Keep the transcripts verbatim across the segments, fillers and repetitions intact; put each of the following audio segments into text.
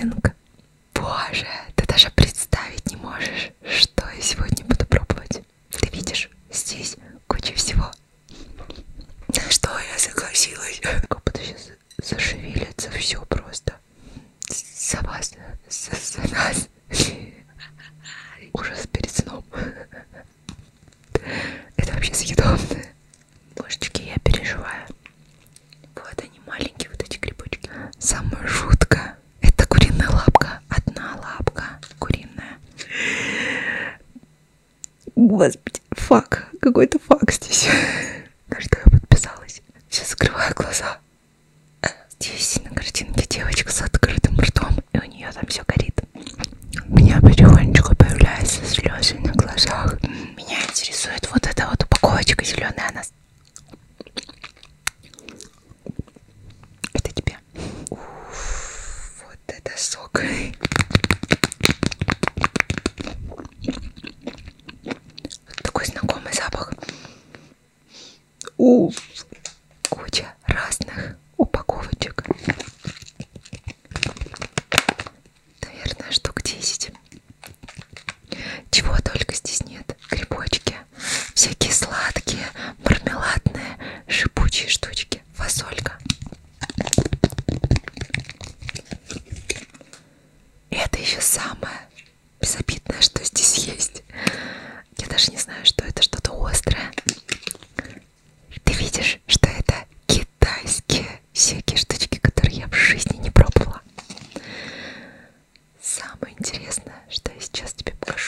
пудинг. Боже, ты даже представить не можешь, что я сегодня буду пробовать. Ты видишь, здесь куча всего. На что я согласилась? Как будто сейчас зашевелится все просто. За вас, за, за нас. Ужас перед сном. Это вообще съедобно. Божечки, я переживаю. Вот они, маленькие вот эти грибочки. Самое жуткое — это куриная лапка. Одна лапка куриная. Господи, фак. Какой-то фак здесь. На что я подписалась? Сейчас закрываю глаза. Здесь на картинке девочка с открытым ртом, и у нее там все горит. У меня потихонечку появляются слезы на глазах. Меня интересует вот эта вот упаковочка зеленая. Она... Это тебе. Уф, вот это сок. Такой знакомый запах. Уф, куча разных упаковочек. Наверное, штук десять. Чего только здесь нет. Грибочки, всякие сладкие, мармеладные, шипучие штучки, фасолька. И это еще самое безобидное, что здесь есть. Я даже не знаю, что это, что-то острое. Ты видишь, что это китайские всякие штучки, которые я в жизни не пробовала. Самое интересное, что я сейчас тебе покажу.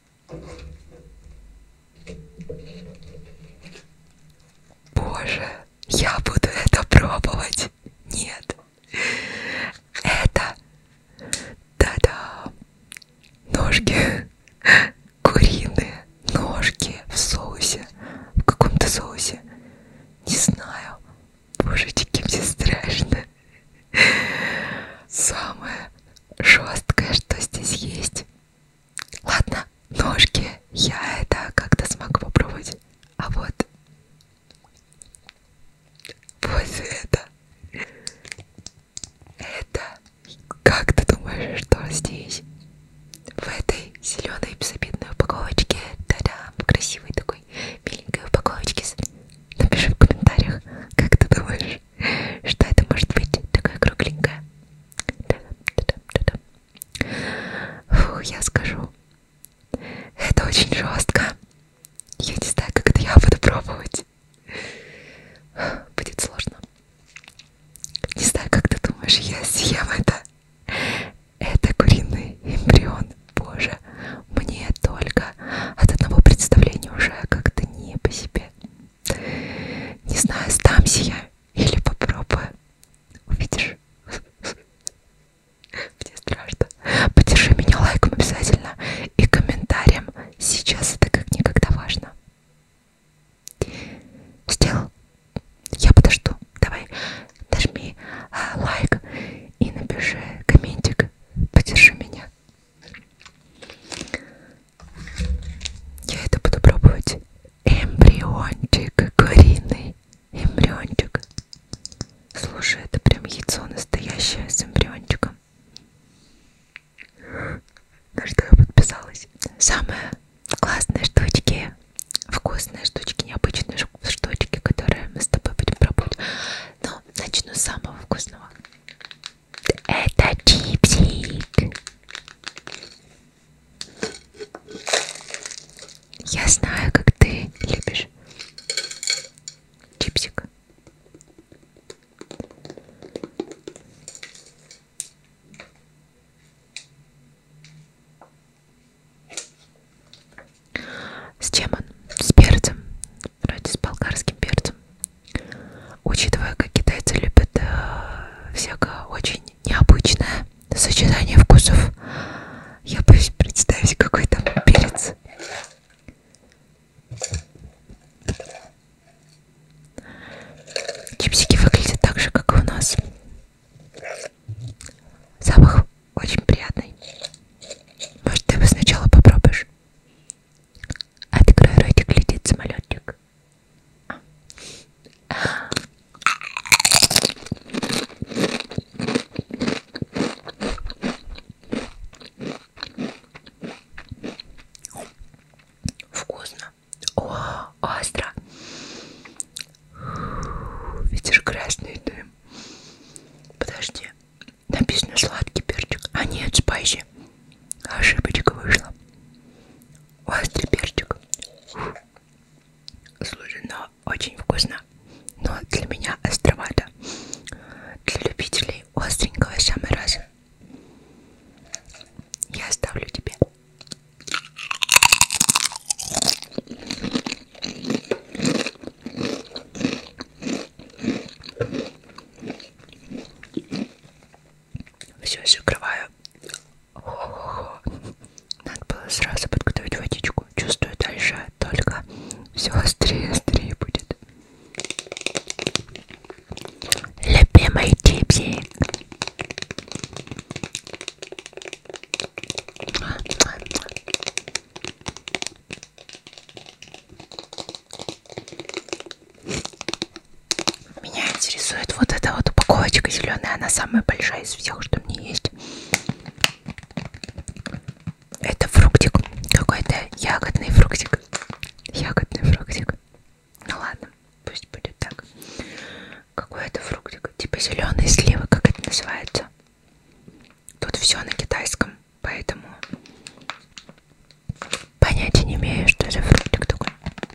Боже, я буду это пробовать. Нет. Это... Та-да! Ножки. Куриные ножки в соусе. В каком-то соусе. Не знаю. Божечки, мне страшно. Самое жесткое, что здесь есть. Ладно, ножки. Я это как-то смогу попробовать. А вот... Вот это. Это... Как ты думаешь, что здесь? В этой зеленой безобидной упаковочке. Да-да, красивой такой миленькой упаковочке. Напиши в комментариях, как ты думаешь, что это может быть такое кругленькое. Фу, я скажу. Это очень жестко. Я не знаю, как это я буду пробовать. Будет сложно. Не знаю, как ты думаешь, я съем это. Это куриный эмбрион. Боже, мне только от одного представления уже как-то не по себе. Не знаю, сдамся я или попробую. Увидишь? Мне страшно. Поддержи меня лайком обязательно и комментарием. Сейчас это как никогда важно. Сделал? Я подожду. Давай нажми а, лайк и напиши комментик. Поддержи меня. Я это буду пробовать. Эмбриончик куриный. Эмбриончик. Слушай, это прям яйцо настоящее с эмбриончиком. На что я подписалась. Самые классные штучки, вкусные штучки, необычные штучки, которые мы с тобой будем пробовать. Но начну с самого вкусного. Это чипсик. Я знаю, как ты любишь чипсик. С чем он? С перцем. Вроде с болгарским перцем. Учитывая, как китайцы любят э, всякое очень необычное сочетание вкусов, я боюсь представить, какой там перец. Чипсики выглядят так же, как и у нас. Запах очень приятный. Может, ты его сначала попробуешь? Открой ротик, летит самолетик. интересует вот эта вот упаковочка зеленая. Она самая большая из всех, что у меня есть. Это фруктик. Какой-то ягодный фруктик. Ягодный фруктик. Ну ладно, пусть будет так. Какой это фруктик? Типа зеленые сливы, как это называется? Тут все на китайском, поэтому понятия не имею, что за фруктик такой.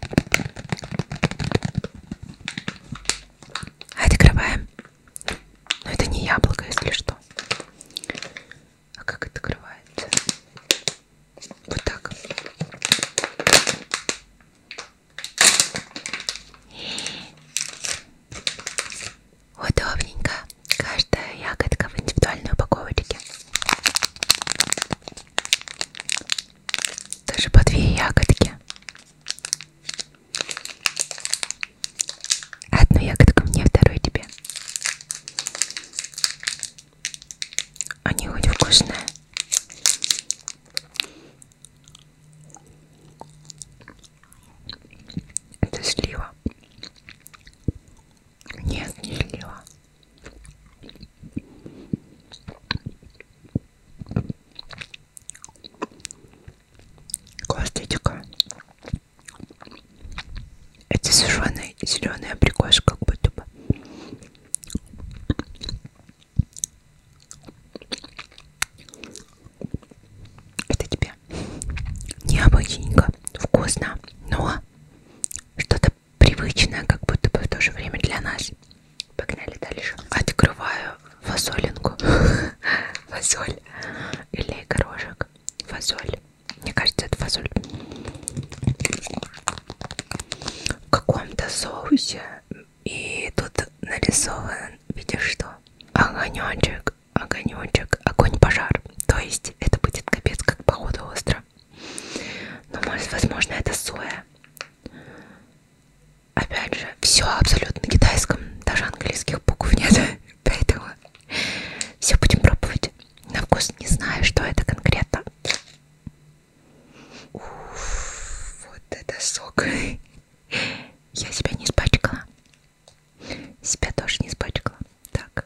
Открываем. Но это не яблоко, если что. А как это открывается? Вот так. Удобненько. Каждая ягодка в индивидуальной упаковочке. Даже по две ягодки. Одну ягодку мне, вторую тебе. Они хоть вкусные. Это слива. Нет, не слива. Косточка. Это сушеный зеленый абрикос, как будто бы. Это тебе необычненько, вкусно, но что-то привычное, как будто бы в то же время для нас. Погнали дальше. Открываю фасолинку. Фасоль или горошек. Фасоль. Мне кажется, это фасоль. В каком-то соусе. И тут нарисован, видишь что? Огонечек, огонечек, огонь, пожар. То есть это будет капец как походу остро. Но может, возможно, это соя. Опять же, все абсолютно на китайском, даже английских букв нет. Поэтому все будем пробовать. На вкус не знаю, что это конкретно. Уф, вот это сок. Я себя не испачкала. Себя тоже не испачкала. Так.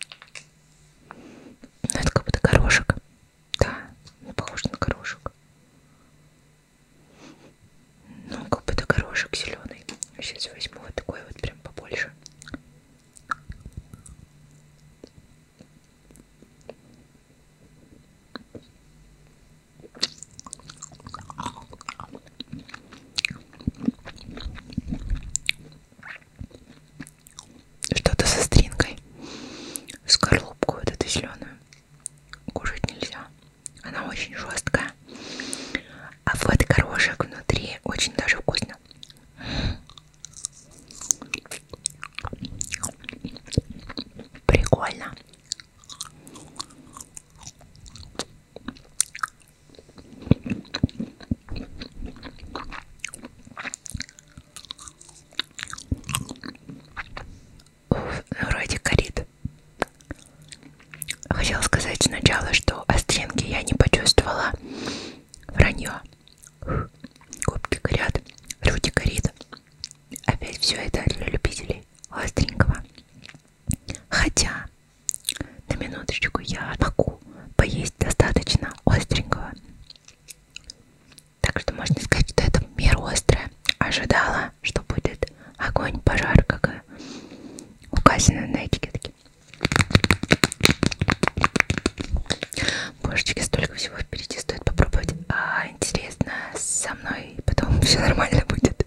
Ну, это как будто горошек. Да, ну, похож на горошек. Ну, как будто горошек зеленый. Сейчас возьму вот такой вот прям побольше. Что-то со стринкой. Скорлупку вот эту зеленую кушать нельзя. Она очень жесткая. А вот горошек внутри очень даже вкусно. Прикольно. Уф, вроде горит. Хотела сказать сначала, что остринки я не почувствовала. Вранье. Губки горят, грудь горит. Опять все это для любителей остренького. Хотя, на минуточку, я могу поесть достаточно остренького. Так что можно сказать, что это в меру острое. Ожидала, что будет огонь, пожар, как и указано на этикетке. Божечки, столько всего впереди, стоит попробовать. А, интересно, со мной потом все нормально будет.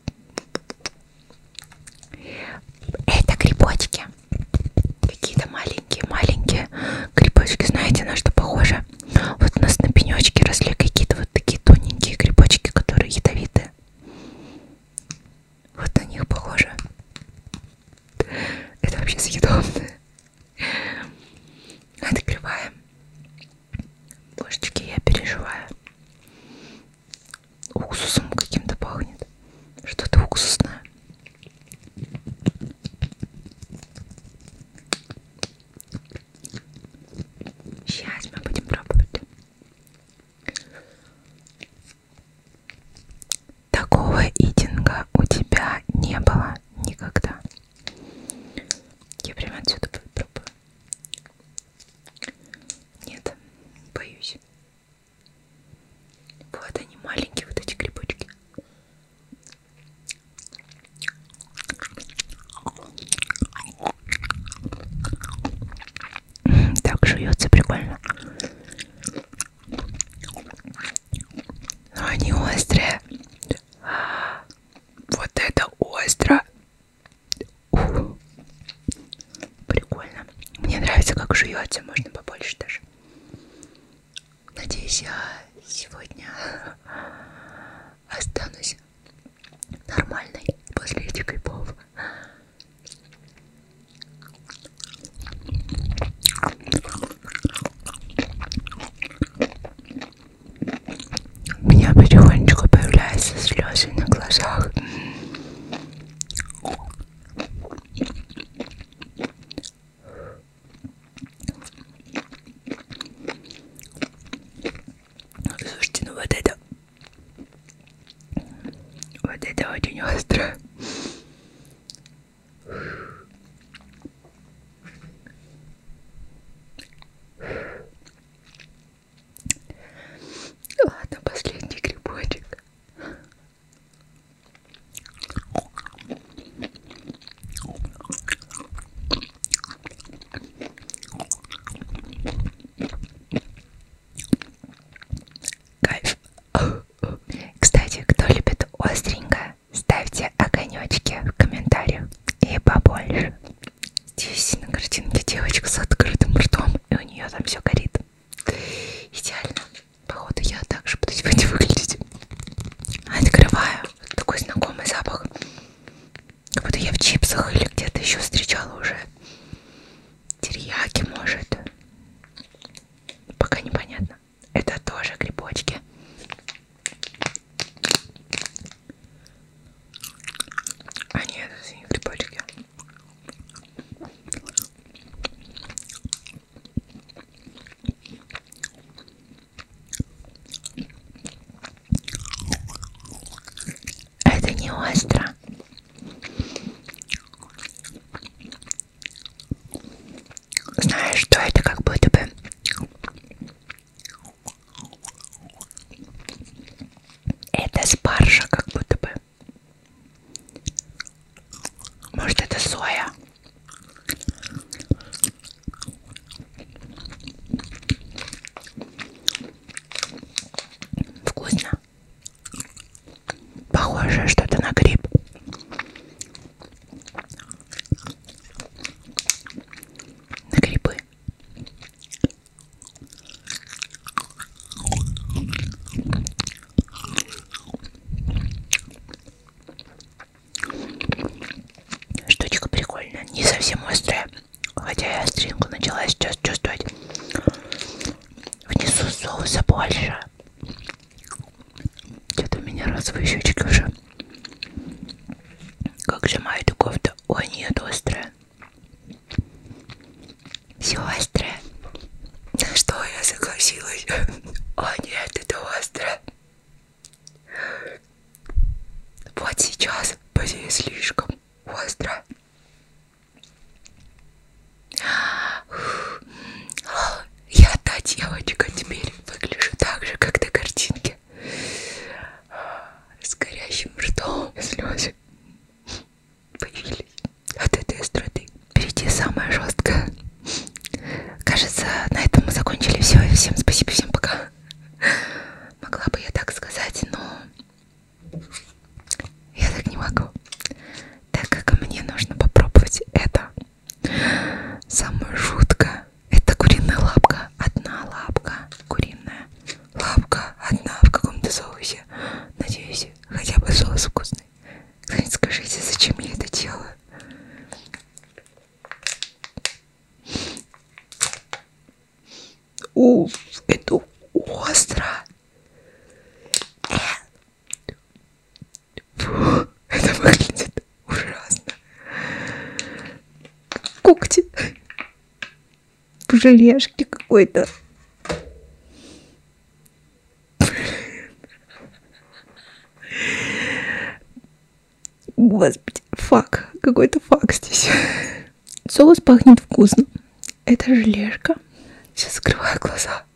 Это грибочки. Какие-то маленькие-маленькие грибочки. Знаете, на что похоже? Вот у нас на пенечке росли какие-то вот такие тоненькие грибочки, которые ядовитые. Вот на них похоже. Это вообще съедобно. Открываем. Божечки, я переживаю. Уксусом каким-то пахнет. Что-то уксусное. Сейчас мы будем пробовать. Такого идинга у тебя не было никогда. Я прям как жуется, можно побольше даже. Надеюсь, я сегодня останусь нормальной после этих грибов. У меня потихонечку появляются слезы на глазах. Слушайте, ну вот это, вот это очень остро. Ладно, последний грибочек. Кайф. Кстати, кто любит остренькое, ставьте огонечки в комментариях и побольше. Здесь на картинке девочка с открытым ртом, и у нее там все горит. Идеально. Походу я так же буду сегодня выглядеть. Открываю. Такой знакомый запах. Как будто я в чипсах или где-то еще встречала уже. Терияки, может. Пока непонятно. Это тоже грибочки. А нет, это не грибочки. Это не остро. Знаешь, что это как будто бы это спаржа, как будто бы. Может, это соя. Вкусно. Похоже что-то на гриб. На грибы. Штучка прикольная, не совсем острая, хотя я остринку начала сейчас чувствовать. Внизу соуса больше. Что-то у меня розовые щечки уже. Как же моя эта кофта? Ой, нет, острая. Все острое. На что я согласилась? О нет, это остро. Вот сейчас, поди, слишком остро. Я та девочка теперь выгляжу так же, как на картинке. С горящим ртом. Слезы появились от этой остроты. Впереди самое жесткое. Кажется, на этом мы закончили все. Всем спасибо, всем пока. Могла бы я так сказать, но я так не могу. Так как мне нужно попробовать это. Самое жуткое. Это куриная лапка. Одна лапка. Куриная лапка. Одна в каком-то соусе. Надеюсь, хотя бы соус вкусный. Кстати, скажите, зачем я это делаю? Уф, это остро. Фу, это выглядит ужасно. Когти в желешке какой-то. Господи, фак, какой-то фак здесь. Соус пахнет вкусно. Это желешка. Сейчас закрываю глаза.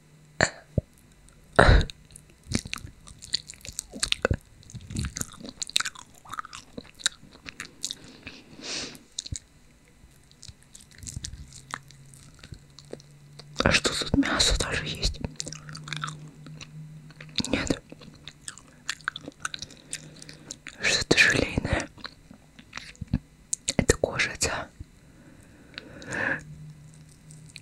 А что тут мясо даже есть? Нет. Что-то желейное. Это кожица.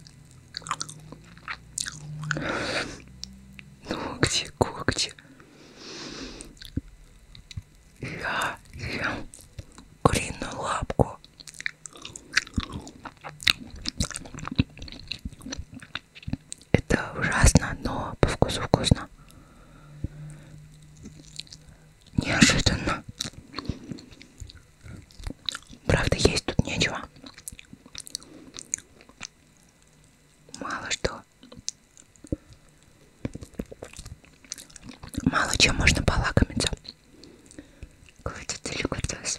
арбуза вкусно. Неожиданно. Правда, есть тут нечего. Мало что. Мало чем можно полакомиться. Какой-то деликатес.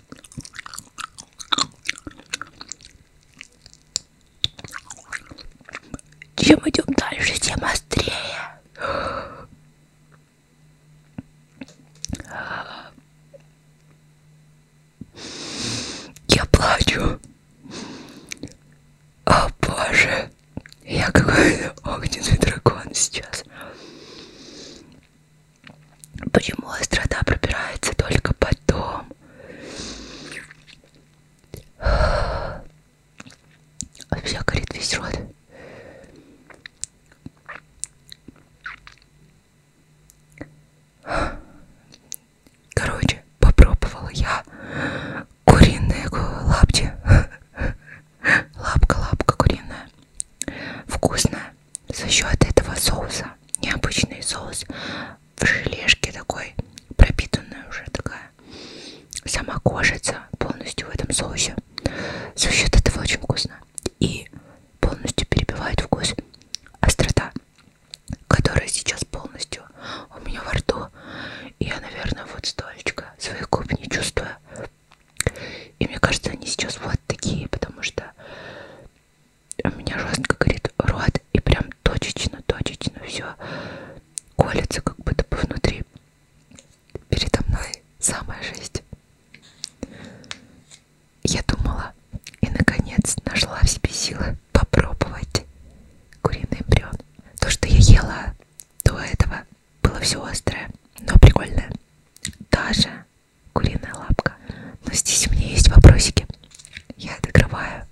Чем идем дальше, тем острее. Я плачу. О боже. Я какой-то огненный дракон сейчас. Почему острота пробирается только потом? Вообще горит весь рот. Короче, попробовала я куриные лапти. Лапка-лапка куриная. Вкусная. За счет этого соуса. Необычный соус. В желешке такой. Пропитанная уже такая. Сама кожица полностью в этом соусе. За счет этого очень вкусно. И полностью перебивает вкус острота, которая сейчас полностью у меня во рту. И я, наверное, вот столько своих губ не чувствую. И мне кажется, они сейчас вот такие, потому что у меня жестко горит рот. И прям точечно-точечно все колется, как будто бы внутри. Передо мной самая жесть. Я думала и, наконец, нашла в себе силы попробовать куриный эмбрион. То, что я ела до этого, было все острое, но прикольное. Даже куриная лапка. Но здесь у меня есть вопросики. Я открываю.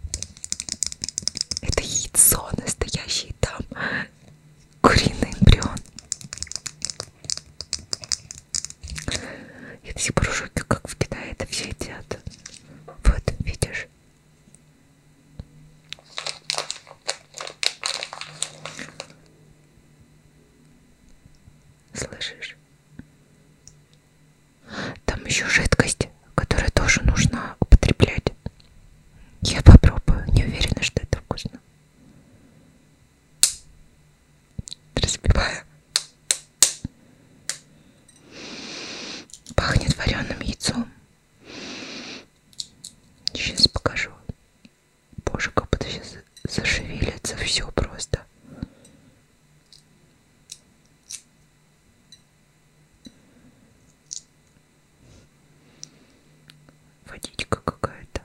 Это яйцо настоящее, там куриный эмбрион. Я до сих пор в шоке, как в Китае это все едят. Вот, видишь? Слышишь? Там еще жидкость, которую тоже нужно употреблять. Я попробую, не уверена, что это вкусно. Разбиваю. Пахнет вареным яйцом. Сейчас покажу. Боже, как будто сейчас зашевелится все просто. Водичка какая-то.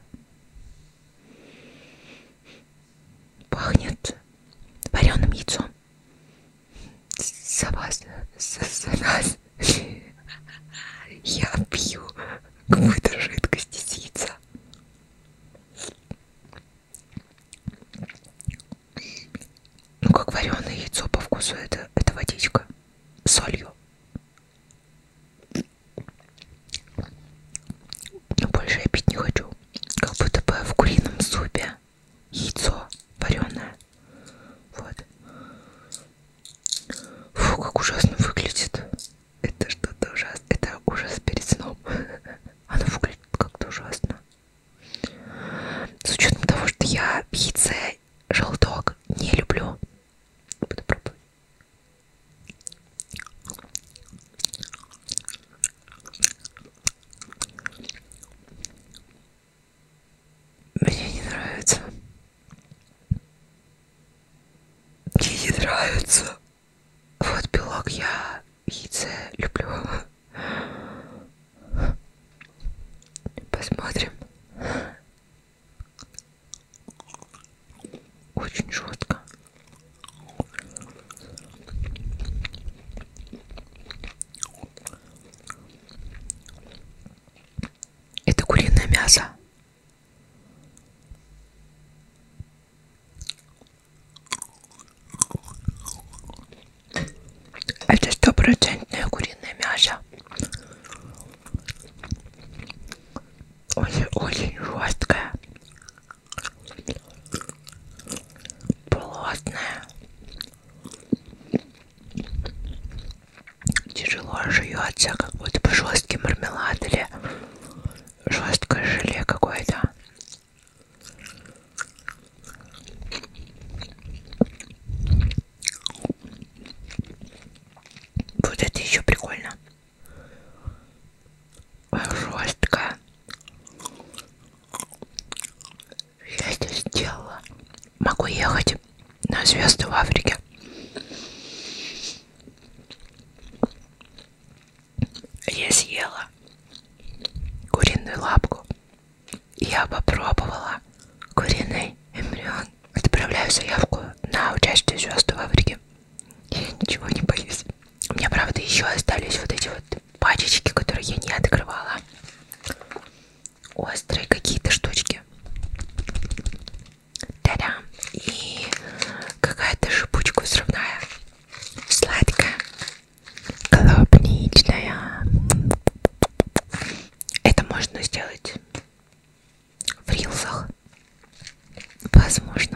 Пахнет вареным яйцом. За вас, за, за нас. Я пью какую-то жидкость из яйца. Ну, как вареное яйцо по вкусу, это, это водичка с солью. Но больше я пить не хочу. Как будто бы в курином супе яйцо вареное. Вот. Фу, как ужасно выглядит. Это что-то ужасно. Это ужас перед сном. Оно выглядит как-то ужасно. С учетом того, что я яйце желток не люблю. Буду пробовать. Мне не нравится. Мне не нравится. Вот белок, я яйце люблю. Посмотрим. кажется, как будто бы жесткий мармелад или жесткое желе какое-то. Вот это еще прикольно. Жестко. Я здесь сделала. Могу ехать на звезды в Африке. Я съела куриную лапку. Я попробовала куриный эмбрион. Отправляю заявку на участие в звезды в Африке. Я ничего не боюсь. У меня, правда, еще остались вот эти вот пачечки, которые я не открывала. Острые какие-то штучки. Та-дам. И какая-то шипучка взрывная. Сладкая. Клубничная. Это можно сделать в рилсах. Возможно.